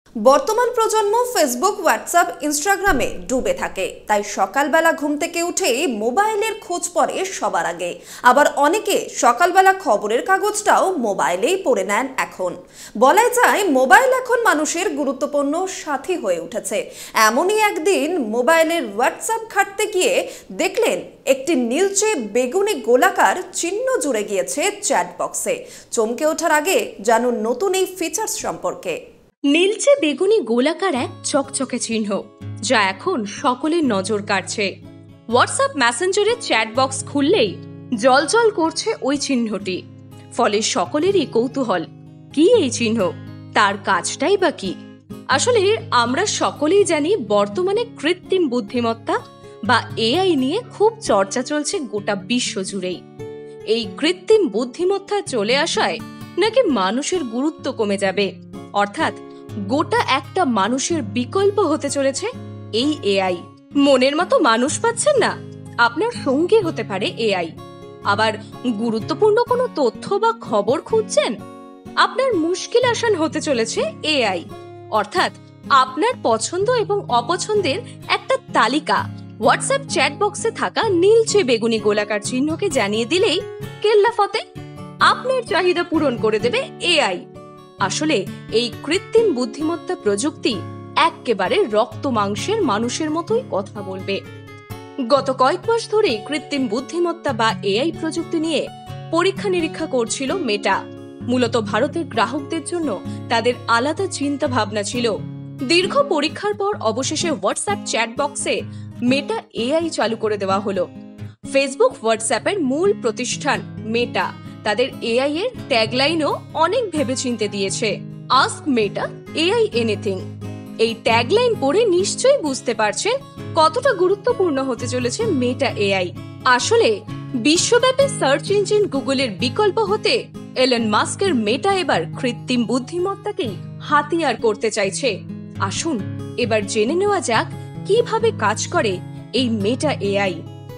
বর্তমান প্রজন্ম Facebook, WhatsApp, ইনস্টাগ্রামে ডুবে থাকে। তাই সকালবেলা ঘুম থেকে উঠেই মোবাইলের খোঁজ পড়ে সবার আগে। আবার অনেকে সকালবেলা খবরের কাগজটাও মোবাইলেই পড়ে নেন। এখন বলাই যায় মোবাইল এখন মানুষের গুরুত্বপূর্ণ সাথী হয়ে উঠেছে। এমনই একদিন মোবাইলের হোয়াটসঅ্যাপ ঘাঁটতে গিয়ে দেখলেন একটি নীলচে বেগুনি গোলাকার চিহ্ন জুড়ে গিয়েছে চ্যাট বক্সে। চমকে ওঠার আগে জানুন নতুন এই ফিচার্স সম্পর্কে। নীলচে বেগুনি গোলাকার এক চকচকে চিহ্ন, যা এখন সকলের নজর কাড়ছে। হোয়াটসঅ্যাপ মেসেঞ্জারের চ্যাট বক্স খুললেই জলজল করছে ওই চিহ্নটি। ফলে সকলেরই কৌতূহল, কি এই চিহ্ন, তার কাজটাই বা কি। আসলে আমরা সকলেই জানি বর্তমানে কৃত্রিম বুদ্ধিমত্তা বা এআই নিয়ে খুব চর্চা চলছে গোটা বিশ্ব জুড়েই। এই কৃত্রিম বুদ্ধিমত্তা চলে আসায় নাকি মানুষের গুরুত্ব কমে যাবে, অর্থাৎ গোটা একটা মানুষের বিকল্প হতে চলেছে এই এআই। মনের মতো মানুষ পাচ্ছেন না, আপনার সঙ্গী হতে পারে এআই। আবার গুরুত্বপূর্ণ কোনো তথ্য বা খবর খুঁজছেন, আপনার মুশকিল আসান হতে চলেছে এআই। অর্থাৎ আপনার পছন্দ এবং অপছন্দের একটা তালিকা হোয়াটসঅ্যাপ চ্যাট বক্সে থাকা নীলচে বেগুনি গোলাকার চিহ্নকে জানিয়ে দিলেই কেল্লা ফতে, আপনার চাহিদা পূরণ করে দেবে এআই। আসলে এই কৃত্রিম বুদ্ধিমত্তা প্রযুক্তি একেবারে রক্ত মাংসের মানুষের মতোই কথা বলবে। গত কয়েক মাস ধরে কৃত্রিম বুদ্ধিমত্তা বা এআই প্রযুক্তি নিয়ে পরীক্ষা নিরীক্ষা করছিল মেটা। মূলত ভারতের গ্রাহকদের জন্য তাদের আলাদা চিন্তা ভাবনা ছিল। দীর্ঘ পরীক্ষার পর অবশেষে হোয়াটসঅ্যাপ চ্যাট বক্সে মেটা এআই চালু করে দেওয়া হলো। ফেসবুক, হোয়াটসঅ্যাপের মূল প্রতিষ্ঠান মেটা তাদের এআই এর ট্যাগলাইনও অনেক ভেবেচিন্তে দিয়েছে, আস্ক মেটা এআই এনিথিং। এই ট্যাগলাইন পড়ে নিশ্চয়ই বুঝতে পারছেন কতটা গুরুত্বপূর্ণ হতে চলেছে মেটা এআই। আসলে বিশ্বব্যাপী সার্চ ইঞ্জিন গুগলের বিকল্প হতে এলন মাস্কের মেটা এবার কৃত্রিম বুদ্ধিমত্তাকেই হাতিয়ার করতে চাইছে। আসুন এবার জেনে নেওয়া যাক কিভাবে কাজ করে এই মেটা এআই।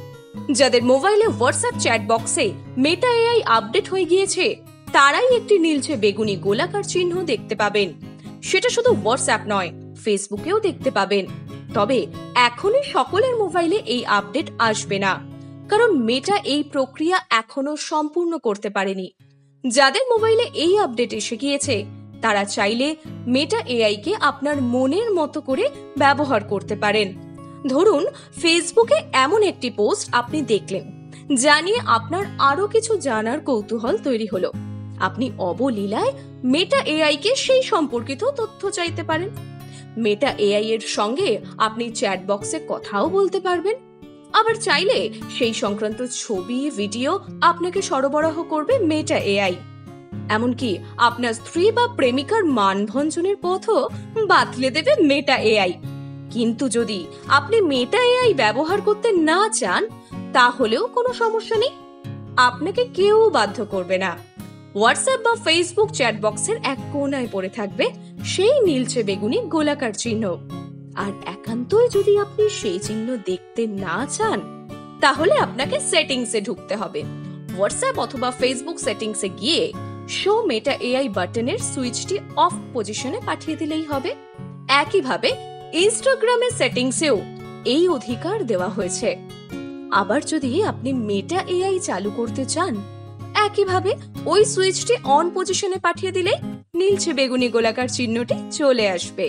যাদের মোবাইলে হোয়াটসঅ্যাপ চ্যাট বক্সে মেটা এআই আপডেট হয়ে গিয়েছে, তারাই একটি নীলচে বেগুনি গোলাকার চিহ্ন দেখতে পাবেন। সেটা শুধু হোয়াটসঅ্যাপ নয়, ফেসবুকেও দেখতে পাবেন। তবে এখনই সকলের মোবাইলে এই আপডেট আসবে না, কারণ মেটা এই প্রক্রিয়া এখনো সম্পূর্ণ করতে পারেনি। যাদের মোবাইলে এই আপডেট এসে গিয়েছে, তারা চাইলে মেটা এআই কে আপনার মনের মতো করে ব্যবহার করতে পারেন। ধরুন ফেসবুকে এমন একটি পোস্ট আপনি দেখলেন, জানিয়ে আপনার আরো কিছু জানার কৌতূহল তৈরি হলো। আপনি অবলীলায় মেটা এআই কে সেই সম্পর্কিত তথ্য চাইতে পারেন। মেটা এআই এর সঙ্গে আপনি চ্যাট বক্সে কথাও বলতে পারবেন। আবার চাইলে সেই সংক্রান্ত ছবি, ভিডিও আপনাকে সরবরাহ করবে মেটা এআই। এমনকি আপনার স্ত্রী বা প্রেমিকার মানভঞ্জনের পথও বাতলে দেবে মেটা এআই। কিন্তু যদি আপনি মেটা এআই ব্যবহার করতে না চান, তাহলেও কোনো সমস্যা নেই, আপনাকে কেউ বাধ্য করবে না। হোয়াটসঅ্যাপ বা ফেসবুক চ্যাট বক্সের এক কোণায় পড়ে থাকবে সেই নীলচে বেগুনি গোলাকার চিহ্ন। আর একান্তই যদি আপনি সেই চিহ্ন দেখতে না চান, তাহলে আপনাকে সেটিংসে ঢুকতে হবে। হোয়াটসঅ্যাপ অথবা ফেসবুক সেটিংসে গিয়ে শো মেটা এআই বাটনের সুইচটি অফ পজিশনে পাঠিয়ে দিলেই হবে। একইভাবে ইনস্টাগ্রামের সেটিংসেও এই অধিকার দেওয়া হয়েছে। আবার যদি আপনি মেটা এআই চালু করতে চান, একইভাবে ওই সুইচটি অন পজিশনে পাঠিয়ে দিলেই নীলচে বেগুনি গোলাকার চিহ্নটি চলে আসবে।